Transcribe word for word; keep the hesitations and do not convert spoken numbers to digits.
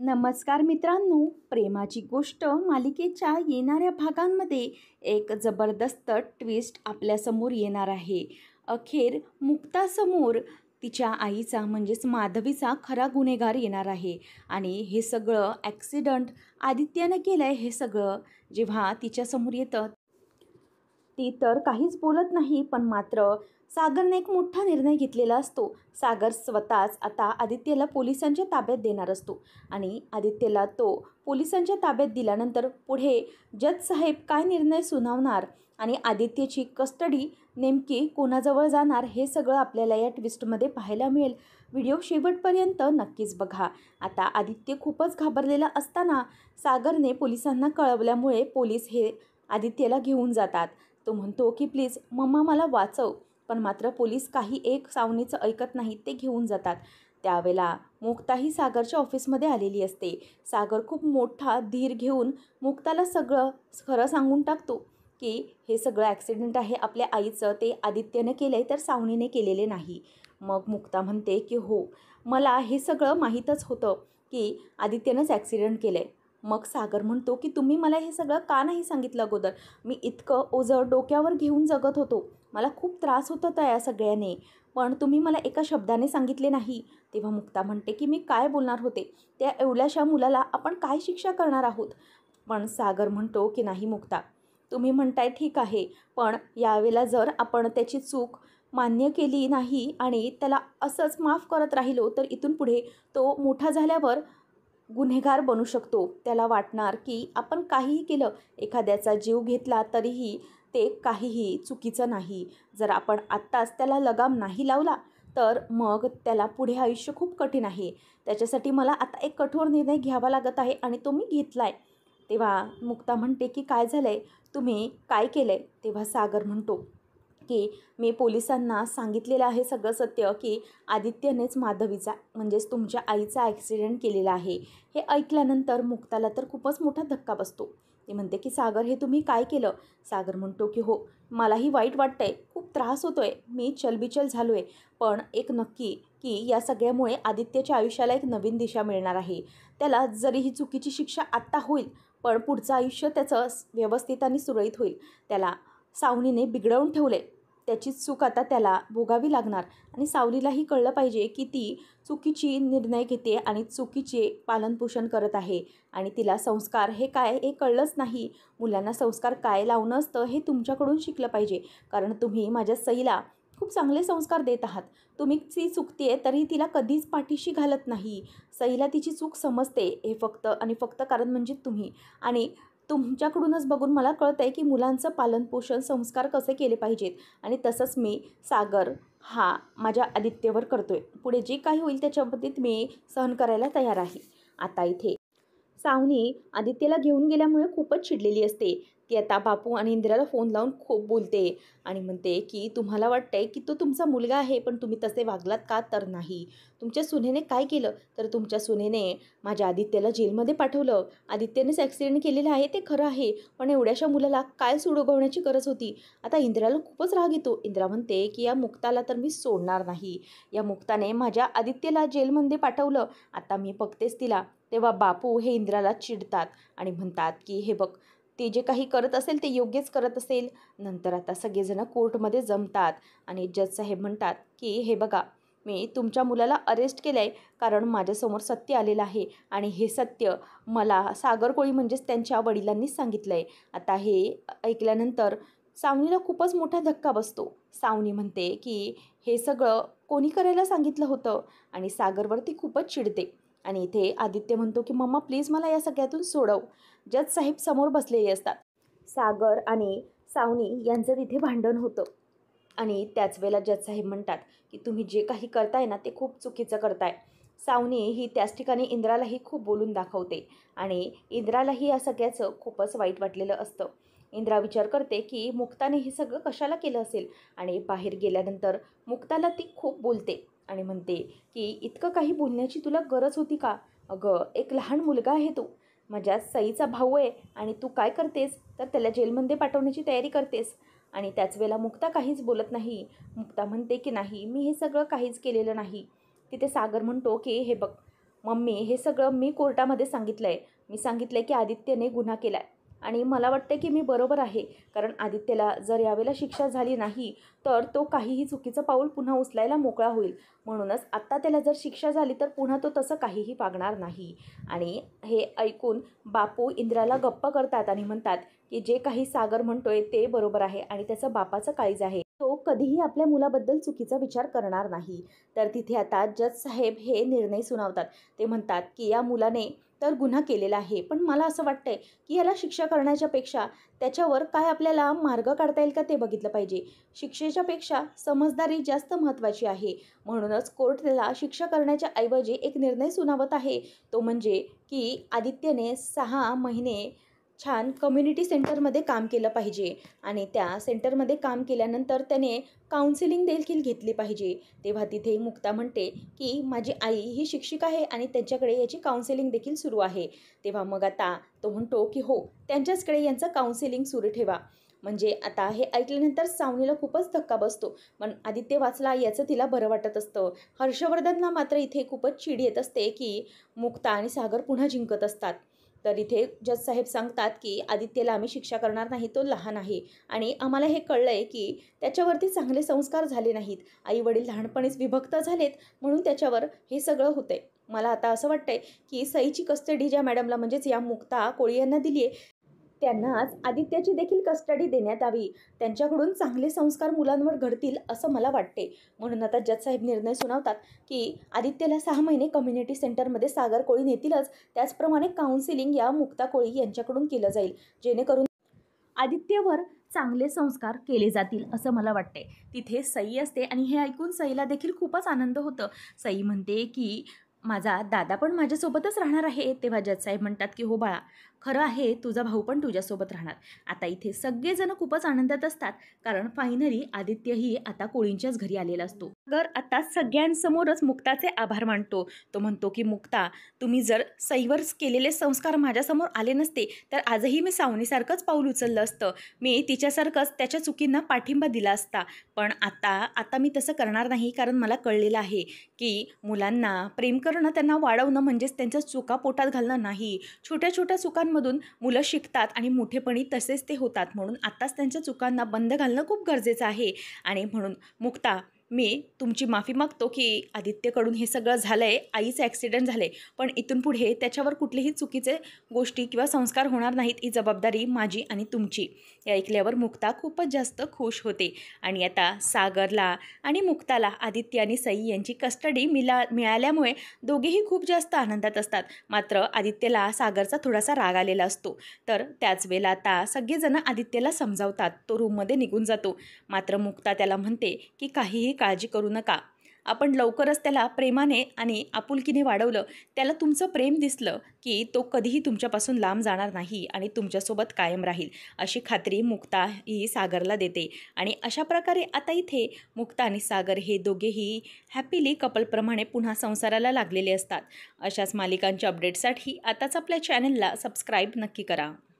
नमस्कार मित्रांनो, प्रेमाची गोष्ट मालिकेच्या येणाऱ्या भागांमध्ये एक जबरदस्त ट्विस्ट आपल्यासमोर येणार आहे. अखेर मुक्तासमोर तिच्या आईचा म्हणजेच माधवीचा खरा गुन्हेगार येणार आहे आणि हे सगळं ॲक्सिडंट आदित्यनं केलं आहे. हे सगळं जेव्हा तिच्यासमोर येतं ती तर काहीच बोलत नाही, पण मात्र सागरने एक मोठा निर्णय घेतलेला असतो. सागर स्वतःच आता आदित्यला पोलिसांच्या ताब्यात देणार असतो आणि आदित्यला तो पोलिसांच्या ताब्यात दिल्यानंतर पुढे जज साहेब काय निर्णय सुनावणार आणि आदित्यची कस्टडी नेमकी कोणाजवळ जाणार हे सगळं आपल्याला या ट्विस्टमध्ये पाहायला मिळेल. व्हिडिओ शेवटपर्यंत नक्कीच बघा. आता आदित्य खूपच घाबरलेला असताना सागरने पोलिसांना कळवल्यामुळे पोलीस हे आदित्यला घेऊन जातात. तो म्हणतो की प्लीज मम्मा मला वाचव, पण मात्र पोलीस काही एक सावनीचं ऐकत नाहीत, ते घेऊन जातात. त्यावेळेला मुक्ताही सागरच्या ऑफिसमध्ये आलेली असते. सागर खूप मोठा धीर घेऊन मुक्ताला सगळं खरं सांगून टाकतो की हे सगळं ॲक्सिडेंट आहे आपल्या आईचं, ते आदित्यने केलं आहे तर सावनीने केलेले नाही. मग मुक्ता म्हणते की हो, मला हे सगळं माहीतच होतं की आदित्यनंच ॲक्सिडेंट केलं आहे. मग सागर म्हणतो की तुम्ही मला हे सगळं का नाही सांगितलं अगोदर? मी इतकं ओझं डोक्यावर घेऊन जगत होतो, मला खूप त्रास होत होता या सगळ्याने, पण तुम्ही मला एका शब्दाने सांगितले नाही. तेव्हा मुक्ता म्हणते की मी काय बोलणार होते, त्या एवढ्याशा मुलाला आपण काय शिक्षा करणार आहोत? पण सागर म्हणतो की नाही मुक्ता, तुम्ही म्हणताय ठीक आहे, पण यावेळेला जर आपण त्याची चूक मान्य केली नाही आणि त्याला असंच माफ करत राहिलो तर इथून पुढे तो मोठा झाल्यावर गुन्हेगार बनू शकतो. त्याला वाटणार की आपण काहीही केलं, एखाद्याचा जीव घेतला तरीही ते काहीही चुकीचं नाही. जर आपण आत्ताच त्याला लगाम नाही लावला तर मग त्याला पुढे आयुष्य खूप कठीण आहे. त्याच्यासाठी मला आता एक कठोर निर्णय घ्यावा लागत आहे आणि तो मी घेतला आहे. तेव्हा मुक्ता म्हणते की काय झालं आहे, तुम्ही काय केलं आहे? तेव्हा सागर म्हणतो की मी पोलिसांना सांगितलेलं आहे सगळं सत्य की आदित्यनेच माधवीचा म्हणजेच तुमच्या आईचा ॲक्सिडेंट केलेला आहे. हे ऐकल्यानंतर मुक्ताला तर खूपच मोठा धक्का बसतो. ती म्हणते की सागर हे तुम्ही काय केलं? सागर म्हणतो की हो, मलाही वाईट वाटतं आहे, खूप त्रास होतो आहे, मी चलबिचल झालो आहे, पण एक नक्की की या सगळ्यामुळे आदित्यच्या आयुष्याला एक नवीन दिशा मिळणार आहे. त्याला जरी ही चुकीची शिक्षा आत्ता होईल, पण पुढचं आयुष्य त्याचं व्यवस्थित आणि सुरळीत होईल. त्याला सावनीने बिघडवून ठेवले, त्याची चूक आता त्याला भोगावी लागणार आणि सावलीलाही कळलं पाहिजे की ती चुकीची निर्णय घेते आणि चुकीचे पालनपोषण करत आहे आणि तिला संस्कार हे काय हे कळलंच नाही. मुलांना संस्कार काय लावणं असतं हे तुमच्याकडून शिकलं पाहिजे, कारण तुम्ही माझ्या सईला खूप चांगले संस्कार देत आहात. तुम्ही ती चुकते आहे तरी तिला कधीच पाठीशी घालत नाही. सईला तिची चूक समजते, हे फक्त आणि फक्त कारण म्हणजे तुम्ही. आणि तुमच्याकडूनच बघून मला कळतं आहे की मुलांचं पालनपोषण संस्कार कसे केले पाहिजेत आणि तसंच मी सागर हा माझ्या आदित्यवर करतो आहे. पुढे जे काही होईल त्याच्या बाबतीत मी सहन करायला तयार आहे. आता इथे सावनी आदित्यला घेऊन गेल्यामुळे खूपच चिडलेली असते. ती आता बापू आणि इंदिराला फोन लावून खूप बोलते आणि म्हणते की तुम्हाला वाटतंय की तो तुमचा मुलगा आहे, पण तुम्ही तसे वागलात का? तर नाही. तुमच्या सुनेने काय केलं? तर तुमच्या सुनेने माझ्या आदित्यला जेलमध्ये पाठवलं. आदित्यनेच ॲक्सिडेंट केलेला आहे ते खरं आहे, पण एवढ्याशा मुलाला काय सूड उगवण्याची गरज होती? आता इंदिराला खूपच राग येतो. इंदिरा म्हणते की या मुक्ताला तर मी सोडणार नाही. या मुक्ताने माझ्या आदित्यला जेलमध्ये पाठवलं, आता मी बघतेच तिला. तेव्हा बापू हे इंदिराला चिडतात आणि म्हणतात की हे बघ, ते जे काही करत असेल ते योग्यच करत असेल. नंतर आता सगळेजण कोर्टमध्ये जमतात आणि जज साहेब म्हणतात की हे बघा, मी तुमच्या मुलाला अरेस्ट केलं आहे कारण माझ्यासमोर सत्य आलेलं आहे आणि हे सत्य मला सागर कोळी म्हणजेच त्यांच्या वडिलांनीच सांगितलं आहे. आता हे ऐकल्यानंतर सावनीला खूपच मोठा धक्का बसतो. सावनी म्हणते की हे सगळं कोणी करायला सांगितलं होतं आणि सागरवरती खूपच चिडते. आणि इथे आदित्य म्हणतो की मम्मा प्लीज मला या सगळ्यातून सोडव. जज साहेब समोर बसलेले असतात. सागर आणि सावनी यांचं तिथे भांडण होतं आणि त्याच वेळेला जज साहेब म्हणतात की तुम्ही जे काही करताय ना ते खूप चुकीचं करताय. सावनी ही त्याच ठिकाणी इंदिरालाही खूप बोलून दाखवते आणि इंदिरालाही या सगळ्याचं खूपच वाईट वाटलेलं असतं. इंदिरा विचार करते की मुक्ताने हे सगळं कशाला केलं असेल आणि बाहेर गेल्यानंतर मुक्ताला ती खूप बोलते आणि म्हणते की इतकं काही बोलण्याची तुला गरज होती का? अगं, एक लहान मुलगा आहे तो, माझ्या सईचा भाऊ आहे आणि तू काय करतेस तर त्याला जेलमध्ये पाठवण्याची तयारी करतेस. आणि त्याच वेळेला मुक्ता काहीच बोलत नाही. मुक्ता म्हणते की नाही, मी हे सगळं काहीच केलेलं नाही. तिथे सागर म्हणतो की हे बघ, मम्मी हे सगळं मी कोर्टामध्ये सांगितलं आहे. मी सांगितलं आहे की आदित्यने गुन्हा केला आहे आणि मला वाटतं की मी बरोबर आहे. कारण आदित्यला जर यावेळेला शिक्षा झाली नाही तर तो काहीही चुकीचं पाऊल पुन्हा उचलायला मोकळा होईल. म्हणूनच आत्ता त्याला जर शिक्षा झाली तर पुन्हा तो तसं काहीही वागणार नाही. आणि हे ऐकून बापू इंद्राला गप्प करतात आणि म्हणतात की जे काही सागर म्हणतोय ते बरोबर आहे आणि त्याचं बापाचं काळीज आहे. तो कधीही आपल्या मुलाबद्दल चुकीचा विचार करणार नाही. तर तिथे आता जज साहेब हे निर्णय सुनावतात. ते म्हणतात की या मुलाने तर गुन्हा केलेला आहे, पण मला असं वाटतंय की याला शिक्षा करण्याच्या पेक्षा त्याच्यावर काय आपल्याला मार्ग काढता येईल का ते बघितलं पाहिजे. शिक्षेच्या पेक्षा समजदारी जास्त महत्त्वाची आहे. म्हणूनच कोर्ट त्याला शिक्षा करण्याच्या ऐवजी एक निर्णय सुनावत आहे. तो म्हणजे की आदित्यने सहा महिने छान कम्युनिटी सेंटरमध्ये काम केलं पाहिजे आणि त्या सेंटरमध्ये काम केल्यानंतर त्याने काउन्सिलिंग देखील घेतली पाहिजे. तेव्हा तिथे मुक्ता म्हणते की माझी आई ही शिक्षिका आहे आणि त्यांच्याकडे याची काउन्सिलिंग देखील सुरू आहे. तेव्हा मग आता तो म्हणतो की हो, त्यांच्याचकडे यांचं काउन्सिलिंग सुरू ठेवा. म्हणजे आता हे ऐकल्यानंतर सावनीला खूपच धक्का बसतो. पण आदित्य वाचला याचं तिला बरं वाटत असतं. हर्षवर्धनला मात्र इथे खूपच चिड येत असते की मुक्ता आणि सागर पुन्हा जिंकत असतात. तर इथे जज साहेब सांगतात की आदित्यला आम्ही शिक्षा करणार नाही, तो लहान आहे आणि आम्हाला हे कळलं आहे की त्याच्यावरती चांगले संस्कार झाले नाहीत. आई वडील लहानपणीच विभक्त झालेत म्हणून त्याच्यावर हे सगळं होतंय. मला आता असं वाटतंय की सईची कस्टडी ज्या मॅडमला म्हणजेच या मुक्ता कोळी यांना दिली आहे त्यांनाच आदित्याची देखील कस्टडी देण्यात यावी. त्यांच्याकडून चांगले संस्कार मुलांवर घडतील असं मला वाटते. म्हणून आता जज साहेब निर्णय सुनावतात की आदित्यला सहा महिने कम्युनिटी सेंटरमध्ये सागर कोळी नेतीलच. त्याचप्रमाणे काउन्सिलिंग या मुक्ता कोळी यांच्याकडून केलं जाईल जेणेकरून आदित्यवर चांगले संस्कार केले जातील असं मला वाटते. तिथे सई असते आणि हे ऐकून सईला देखील खूपच आनंद होतं. सई म्हणते की माझा दादा पण माझ्यासोबतच राहणार आहे. तेव्हा जज साहेब म्हणतात की हो बाळा, खरं आहे, तुझा भाऊ पण तुझ्यासोबत राहणार. आता इथे सगळेजण खूपच आनंदात असतात कारण फायनली आदित्यही आता कोळींच्याच घरी आलेला असतो. सागर आता सगळ्यांसमोरच मुक्ताचे आभार मानतो. तो म्हणतो की मुक्ता, तुम्ही जर सईवर केलेले संस्कार माझ्यासमोर आले नसते तर आजही मी सावनीसारखंच पाऊल उचललं असतं. मी तिच्यासारखंच त्याच्या चुकींना पाठिंबा दिला असता. पण आता आता मी तसं करणार नाही कारण मला कळलेलं आहे की मुलांना प्रेम करणं, त्यांना वाढवणं म्हणजेच त्यांच्या चुका पोटात घालणं नाही. छोट्या छोट्या चुकांमधून मुलं शिकतात आणि मोठेपणी तसेच ते होतात. म्हणून आत्ताच त्यांच्या चुकांना बंद घालणं खूप गरजेचं आहे. आणि म्हणून मुक्ता, मी तुमची माफी मागतो की आदित्यकडून हे सगळं झालं आहे, आईचं ॲक्सिडेंट झालं आहे, पण इथून पुढे त्याच्यावर कुठलेही चुकीचे गोष्टी किंवा संस्कार होणार नाहीत. ही जबाबदारी माझी आणि तुमची. हे ऐकल्यावर मुक्ता खूपच जास्त खुश होते. आणि आता सागरला आणि मुक्ताला आदित्य आणि सई यांची कस्टडी मिला मिळाल्यामुळे दोघेही खूप जास्त आनंदात असतात. मात्र आदित्यला सागरचा थोडासा राग आलेला असतो. तर त्याच वेळेला आता सगळेजण आदित्यला समजावतात. तो रूममध्ये निघून जातो. मात्र मुक्ता त्याला म्हणते की काहीही काळजी करू नका, आपण लवकरच त्याला प्रेमाने आणि आपुलकीने वाढवलं, त्याला तुमचं प्रेम दिसलं की तो कधीही तुमच्यापासून लांब जाणार नाही आणि तुमच्यासोबत कायम राहील, अशी खात्री मुक्ता ही सागरला देते. आणि अशा प्रकारे आता इथे मुक्ता आणि सागर हे दोघेही हॅपीली कपलप्रमाणे पुन्हा संसाराला लागलेले असतात. अशाच मालिकांच्या अपडेटसाठी आताच आपल्या चॅनलला सबस्क्राईब नक्की करा.